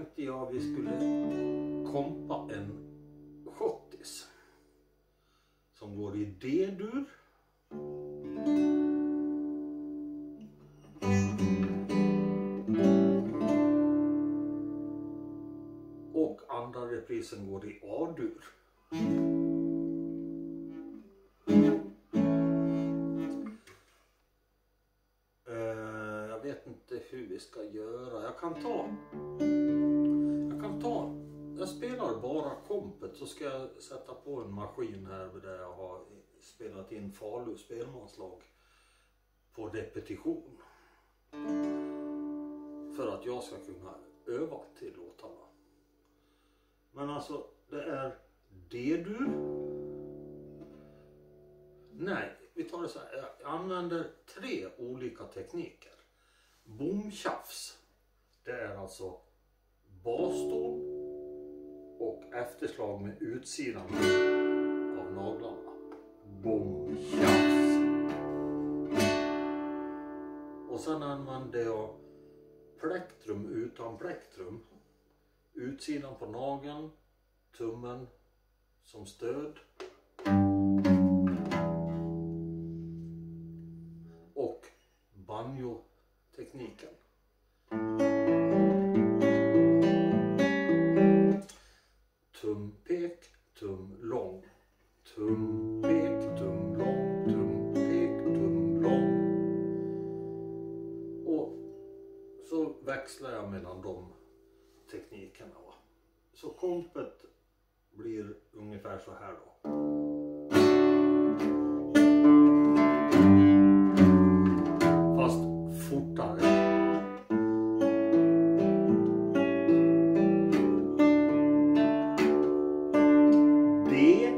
tänkte jag vi skulle kompa en schottis som går i D-dur. Och andra reprisen går i A-dur. Jag vet inte hur vi ska göra. Jag spelar bara kompet, så ska jag sätta på en maskin här där jag har spelat in Falu spelmanslag på repetition. För att jag ska kunna öva till låtarna. Men alltså, det är D-dur. Nej, vi tar det så här. Jag använder 3 olika tekniker. Bomtjafs. Det är alltså baston och efterslag med utsidan av naglarna. Bomtjafs. Och sen använder jag plektrum utan plektrum. Utsidan på nageln, tummen som stöd. Och banjo-tekniken. Tumpek, tumlång. Tumpek, tumlång. Tumpek, tumlång. Och så växlar jag mellan de teknikerna. Va? Så kompet blir ungefär så här då. Fast fortare. D.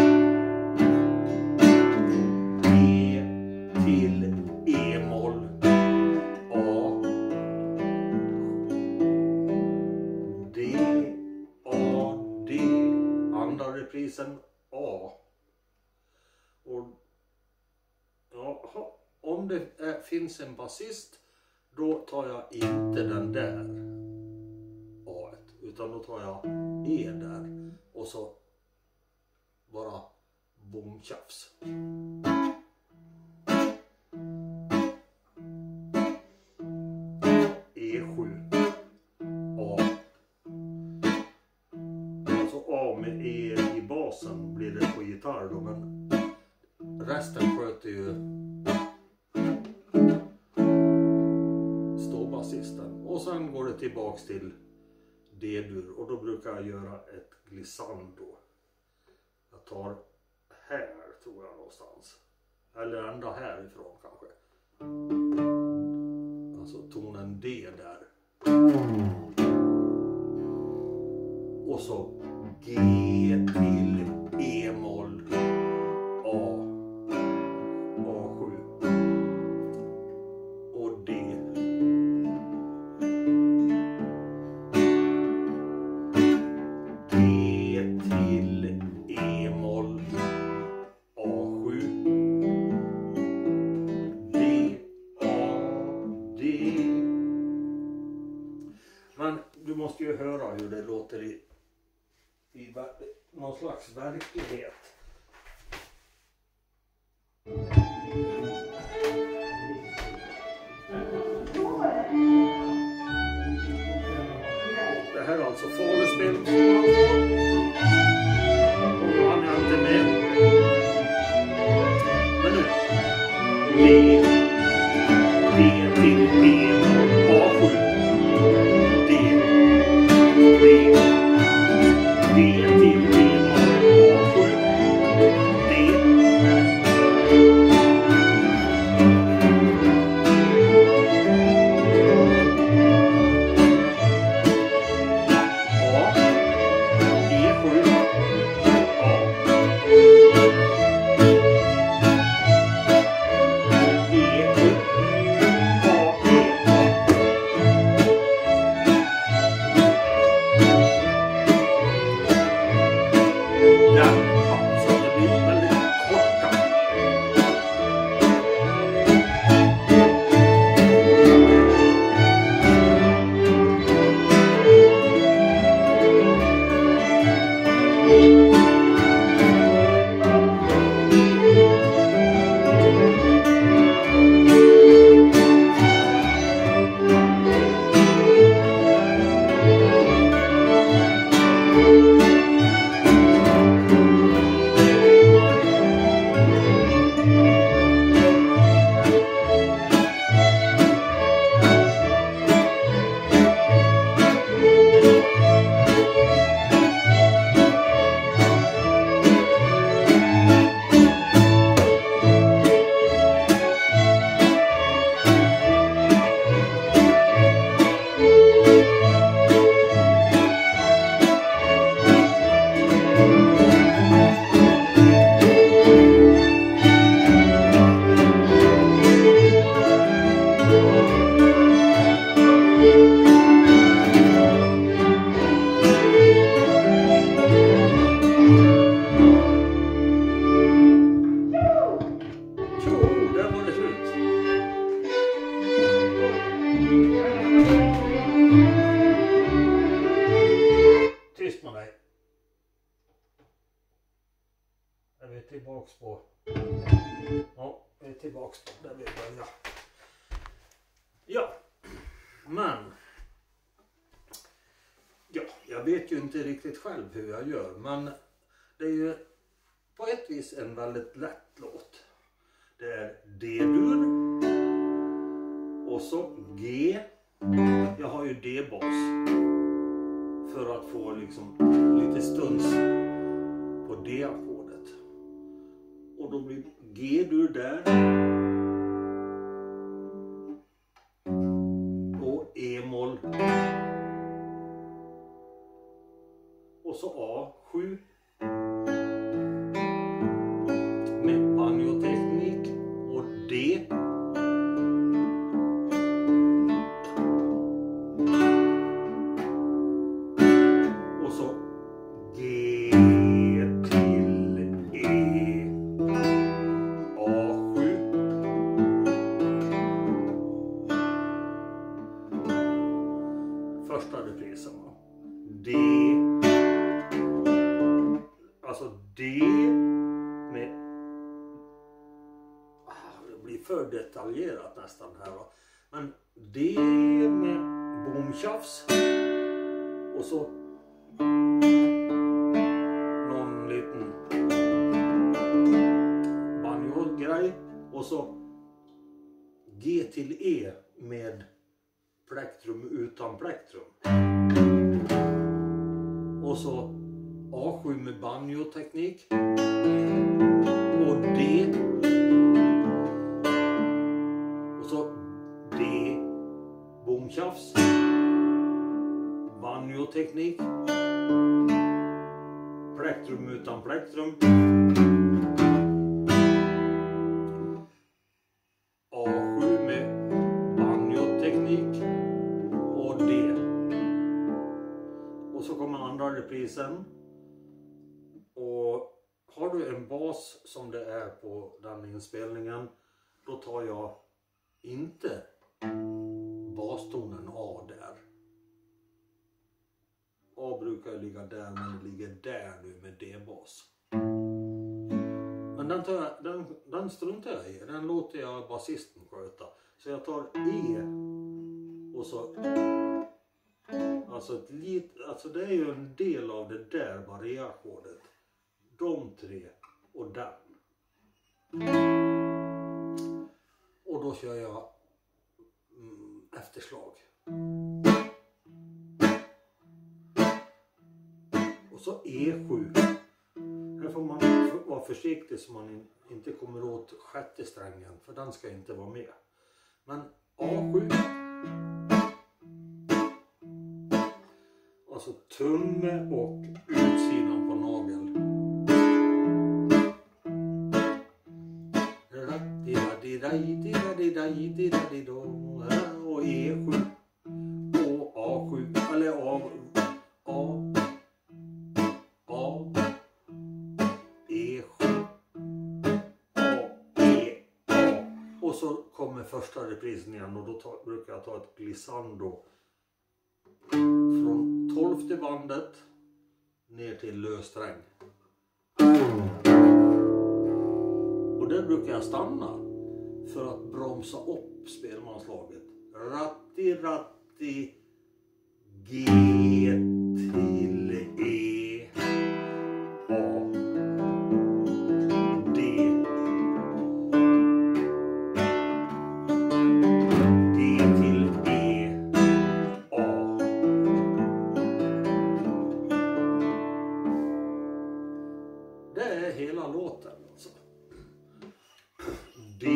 E till E-moll. A. D. A. D. Andra reprisen A. Och ja, om det finns en basist, då tar jag inte den där A, utan då tar jag E där och så bara bomtjafs. E7 A. Alltså A med E i basen blir det på gitarr då, men resten sköter ju ståbasisten. Och sen går det tillbaks till D-dur och då brukar jag göra ett glissando. Jag tar här tror jag någonstans. Eller ända härifrån kanske. Alltså tonen D där. Och så G till E-moll. A. A7. Och D. D till E-moll. A7. D. A. D. Men du måste ju höra hur det låter i någon slags verklighet. Det här är alltså Faluspel. Och då hann jag inte med. Men nu. D. D till D. A7. D. D. D till D. A7. D. A. är vi tillbaks på. Ja, vi är tillbaks på där vi börjar. Ja, men ja, jag vet ju inte riktigt själv hur jag gör, men det är ju på ett vis en väldigt lätt låt. Det är D-dur och så G. Jag har ju D-bas för att få liksom lite stuns på D-ackordet. Och då blir G-dur där. Och E-moll. Och så A7. Med banjoteknik och D. Och så G till E. A7. Första reprisen. D. Alltså D med... Det blir för detaljerat nästan här va. Men D med bomtjafs. Och så någon liten banjo-grej. Och så G till E med plektrum utan plektrum. Och så A7 med banjoteknik. Och D. Och så D. Bomtjafs. Banjoteknik. Plektrum utan plektrum. A7 med banjoteknik. Och D. Och så kommer andra reprisen. Och har du en bas som det är på den inspelningen, då tar jag inte bastonen A där. A brukar ligga där, men det ligger där nu med D-bas. Men den struntar jag i, den låter jag basisten sköta. Så jag tar E och så... Alltså det är ju en del av det där barré-ackordet. De tre och den. Och då kör jag efterslag. Och så E7. Här får man vara försiktig så man inte kommer åt sjätte strängen. För den ska inte vara med. Men A7. Alltså tumme och utsidan på nagel. Och E7 och A7 eller A E7 A E A. Och så kommer första reprisen igen och då brukar jag ta ett glissando från 12:e bandet ner till lössträng. Och där brukar jag stanna för att bromsa upp spelmanslaget. Ratti ratti G till E A D D till E A. Det är hela låten alltså. D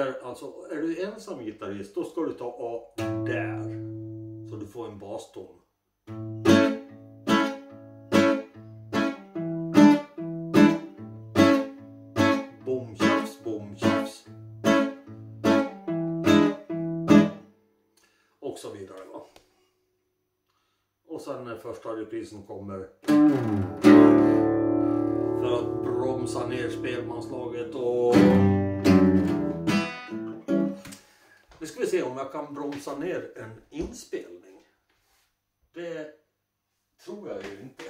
gäller, alltså är du ensam gitarrist, då ska du ta A där. Så du får en baston. Bom, tjafs, bom, tjafs. Och så vidare va. Och sen när första reprisen kommer för att bromsa ner spelmanslaget och nu ska vi se om jag kan bromsa ner en inspelning. Det tror jag ju inte.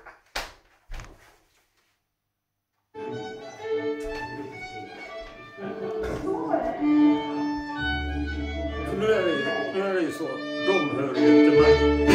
För nu är det ju så, de hör ju inte mig.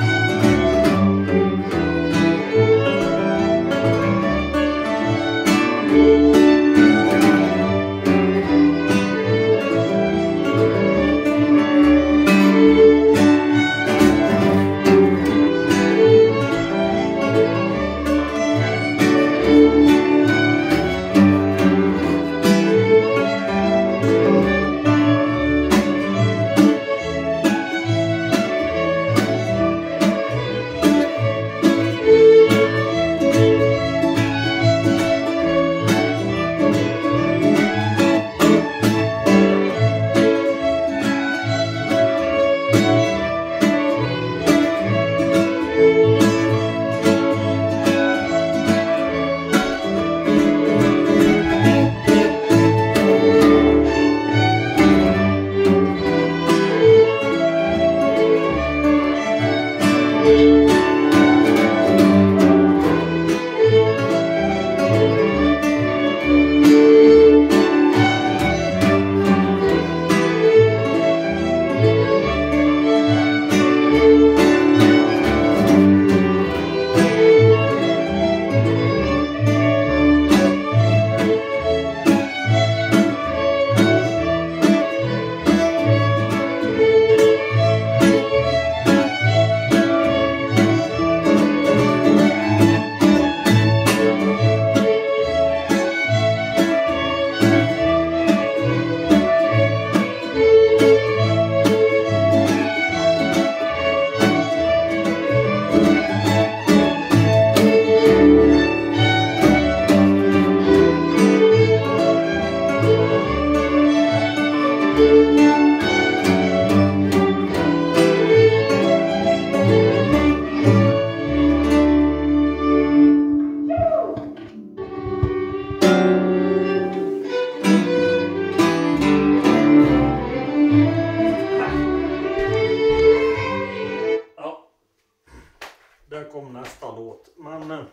Där kom nästa låt. Men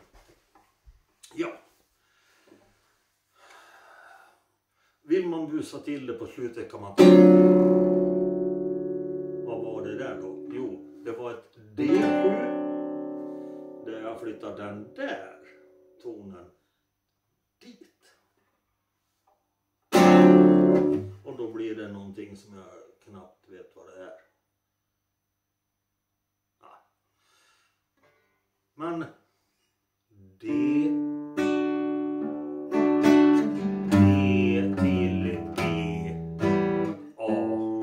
ja. Vill man busa till det på slutet kan man ta. Vad var det där då? Jo, det var ett D7. Där jag flyttar den där tonen dit. Och då blir det någonting som jag knappt vet vad det är. Men D till E A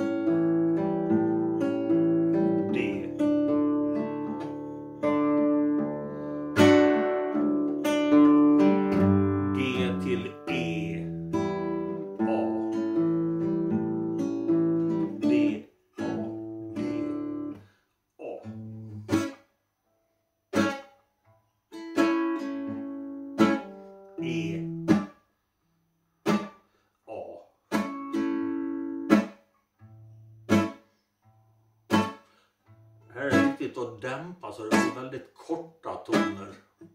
D G till E A D A D A E A. Här är det viktigt att dämpa så det blir väldigt korta toner.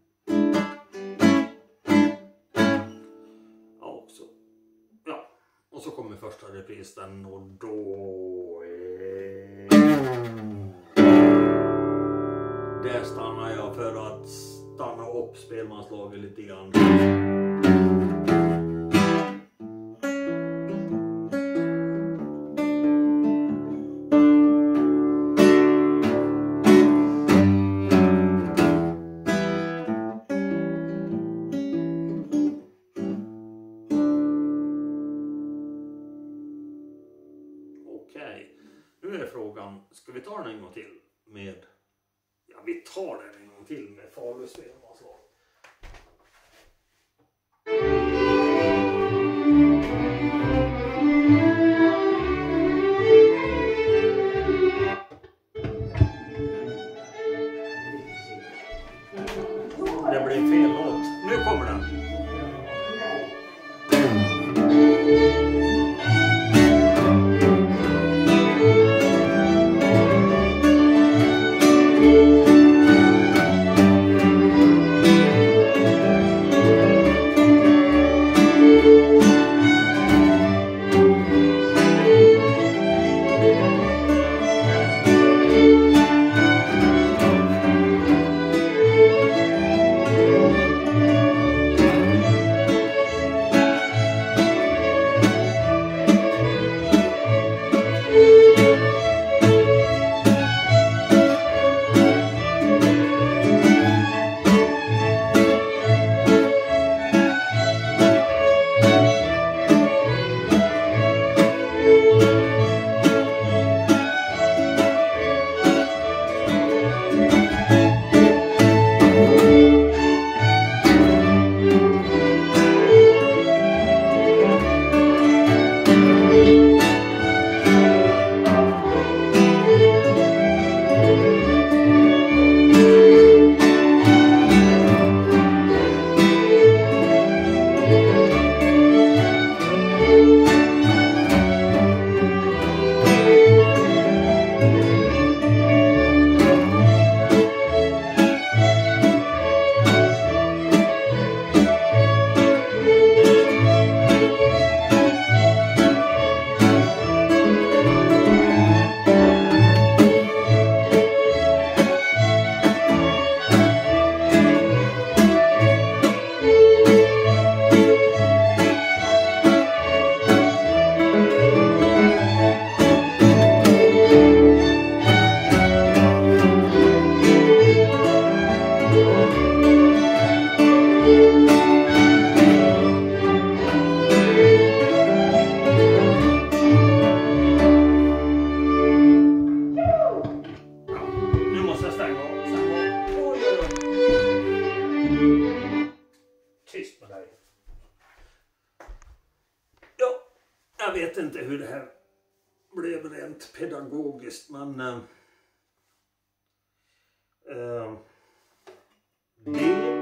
Ja, så. Ja. Och så kommer första reprisen och då där stannar jag för att stanna upp spelmanslaget lite grann. Okej. Nu är frågan, ska vi ta den en gång till med... Ja, vi tar den en gång till med Falusten. Det blir fel låt. Nu kommer den. Tyst med dig. Ja, jag vet inte hur det här blev rent pedagogiskt, men D,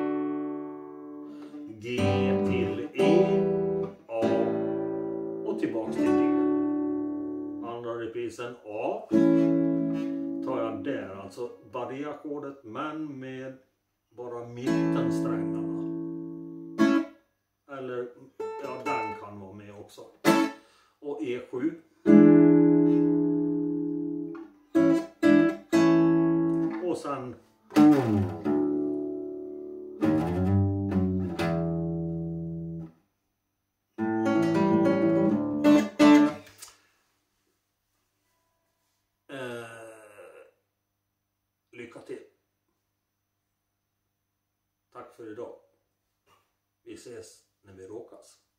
G till E, A och tillbaks till D. Andra reprisen A tar jag där, alltså barré-ackordet, men med bara mittensträngarna. Eller, ja, den kan vara med också. Och E7. Och sen lycka till. Tack för idag. Vi ses när vi råkas.